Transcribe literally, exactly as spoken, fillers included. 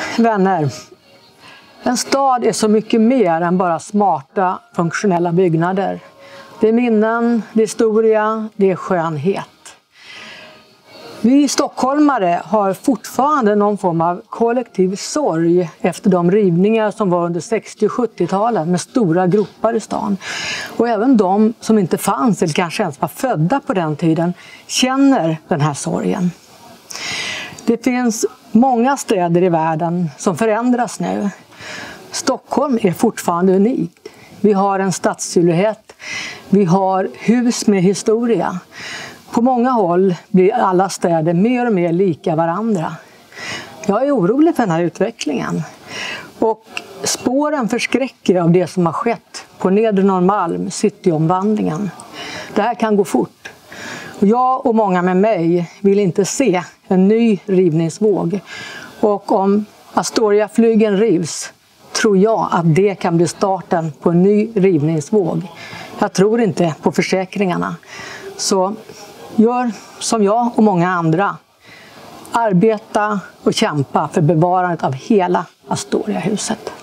Vänner, en stad är så mycket mer än bara smarta, funktionella byggnader. Det är minnen, det är historia, det är skönhet. Vi stockholmare har fortfarande någon form av kollektiv sorg efter de rivningar som var under sextio- och sjuttio-talen med stora gropar i stan. Och även de som inte fanns eller kanske ens var födda på den tiden känner den här sorgen. Det finns många städer i världen som förändras nu. Stockholm är fortfarande unikt. Vi har en stadssilhuett, vi har hus med historia. På många håll blir alla städer mer och mer lika varandra. Jag är orolig för den här utvecklingen. Och spåren förskräcker av det som har skett på Nedre Norrmalm, cityomvandlingen. Det här kan gå fort. Och jag och många med mig vill inte se en ny rivningsvåg. Och om Astoria-flygen rivs tror jag att det kan bli starten på en ny rivningsvåg. Jag tror inte på försäkringarna. Så gör som jag och många andra. Arbeta och kämpa för bevarandet av hela Astoria-huset.